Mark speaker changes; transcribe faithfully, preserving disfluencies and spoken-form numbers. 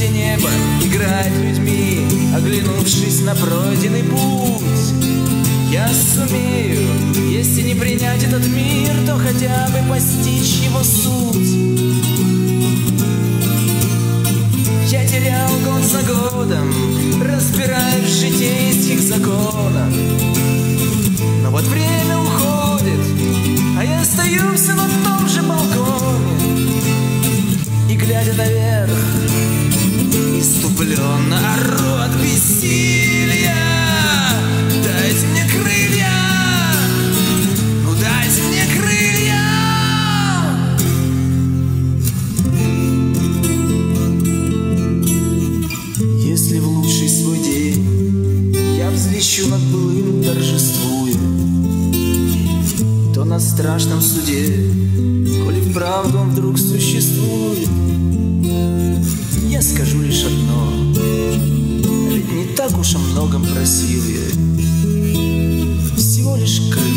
Speaker 1: где небо играет людьми, оглянувшись на пройденный путь. Я сумею, если не принять этот мир, то хотя бы постичь его суть. Я терял год за годом, разбираясь в житейских законах. Но вот время уходит, а я остаюсь на том же балконе. И, глядя наверх, иступленно ору от бессилия. Дайте мне крылья, ну дайте мне крылья. Если в лучший свой день я взлещу над былым, торжествуя, то на страшном суде, коли вправду он вдруг существует, я скажу лишь одно: ведь не так уж о многом просил я, всего лишь крылья.